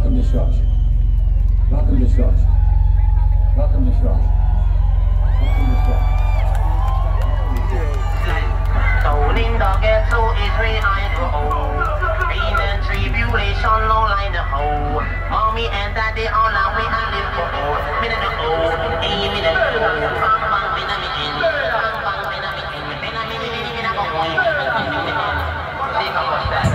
Welcome to church. Welcome to church. Welcome to church. Welcome to church. Stoning the ghetto is where I grow. Pain and tribulation, no line to hold. Mommy and daddy all our way and live for old. Me no know, ain't me no know. Bang bang, me na me in. Bang bang, me na me in. Me na go home. See how much that.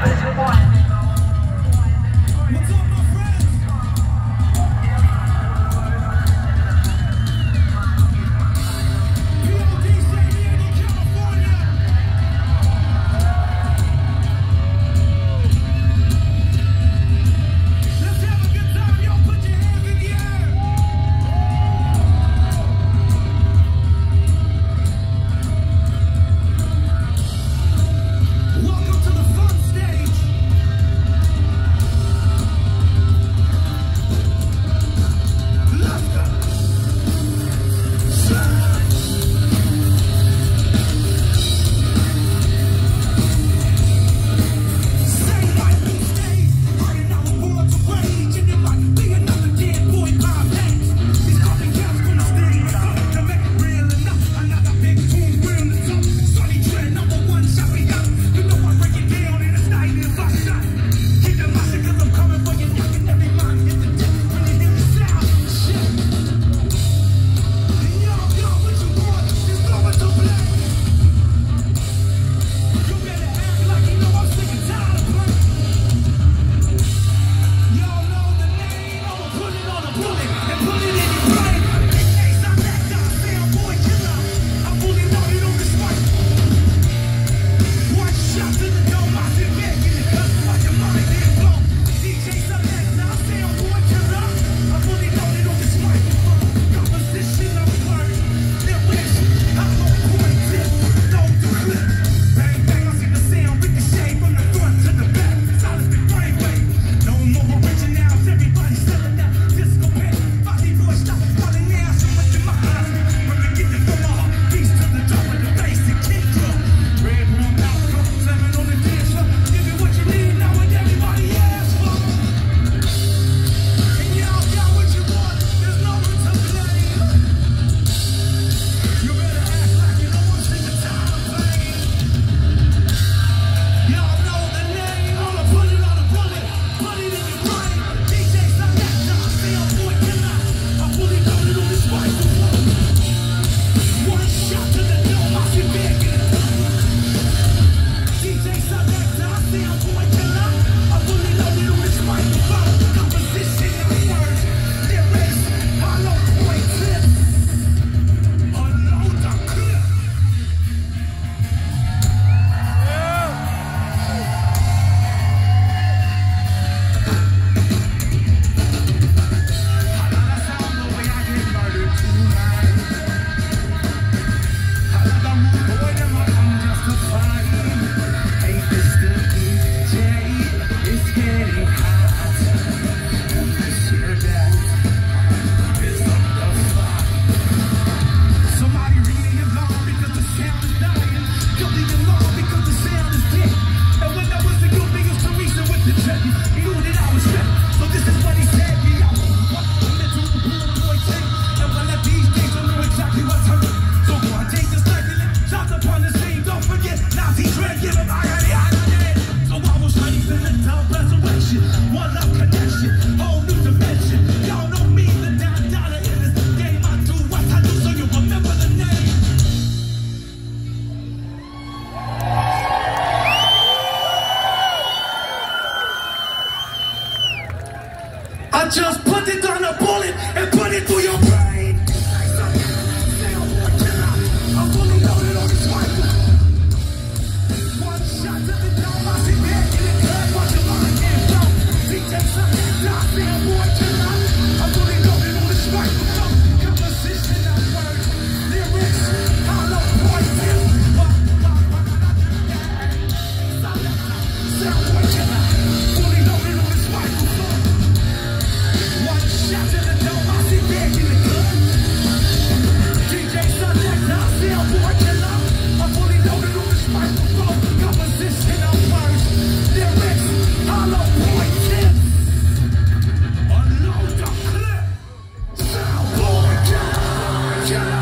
Just put it on a bullet and put it through your brain. Soundboy Killa, I'm fully loaded on this rifle. One shot to the dome, I sit back in the club, watch your mind get blown. DJ Selector, Soundboy Killa, I'm fully loaded on this rifle. Composition of words, lyrics, hollow points. Soundboy Killa, fully loaded on this rifle. One Killa.